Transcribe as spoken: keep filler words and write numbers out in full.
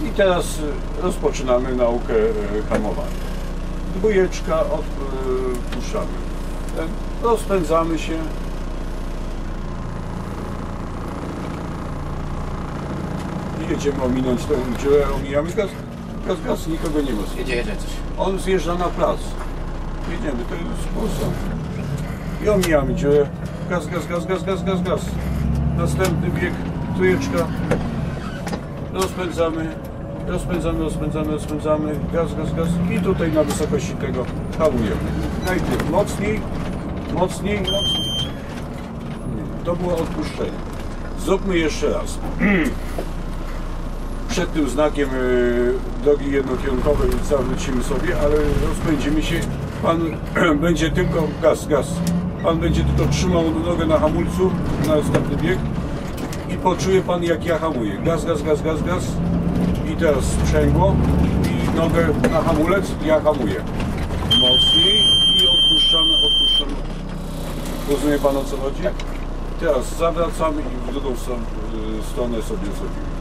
I teraz rozpoczynamy naukę hamowania. Dwójeczka, odpuszczamy. Rozpędzamy się. Jedziemy ominąć tę dziurę, omijamy gaz, gaz, gaz, nikogo nie ma. Jedzie, jedzie coś. On zjeżdża na plac. Jedziemy, to jest sposób. I omijamy dziurę. Gaz, gaz, gaz, gaz, gaz, gaz, gaz. Następny bieg, trójeczka. Rozpędzamy, rozpędzamy, rozpędzamy, rozpędzamy. Gaz, gaz, gaz. I tutaj na wysokości tego hamujemy. Najpierw mocniej, mocniej, mocniej. To było odpuszczenie. Zróbmy jeszcze raz. Przed tym znakiem y, drogi jednokierunkowej zawrócimy sobie, ale rozpędzimy się. Pan będzie tylko gaz, gaz. Pan będzie tylko trzymał nogę na hamulcu na następny bieg i poczuje pan, jak ja hamuję. Gaz, gaz, gaz, gaz, gaz. I teraz sprzęgło i nogę na hamulec, ja hamuję. Mocniej i odpuszczamy, odpuszczamy. Rozumie pan, o co chodzi? Tak. Teraz zawracamy i w drugą stronę sobie zrobimy.